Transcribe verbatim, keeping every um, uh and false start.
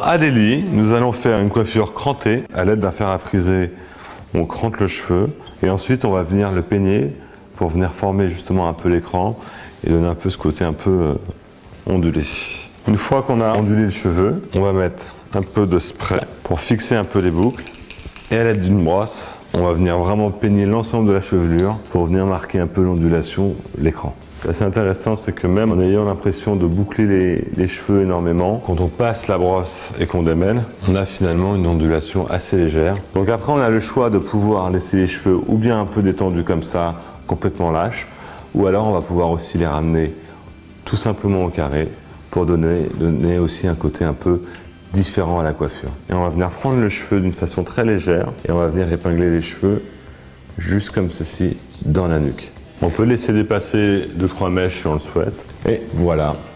Adélie, nous allons faire une coiffure crantée. À l'aide d'un fer à friser, on crante le cheveu et ensuite on va venir le peigner pour venir former justement un peu l'écran et donner un peu ce côté un peu euh, ondulé. Une fois qu'on a ondulé le cheveu, on va mettre un peu de spray pour fixer un peu les boucles et à l'aide d'une brosse, on va venir vraiment peigner l'ensemble de la chevelure pour venir marquer un peu l'ondulation, l'écran. Ce qui est assez intéressant, c'est que même en ayant l'impression de boucler les, les cheveux énormément, quand on passe la brosse et qu'on démêle, on a finalement une ondulation assez légère. Donc après, on a le choix de pouvoir laisser les cheveux ou bien un peu détendus comme ça, complètement lâches, ou alors on va pouvoir aussi les ramener tout simplement au carré pour donner, donner aussi un côté un peu différent à la coiffure. Et on va venir prendre le cheveu d'une façon très légère et on va venir épingler les cheveux juste comme ceci dans la nuque. On peut laisser dépasser deux trois mèches si on le souhaite. Et voilà,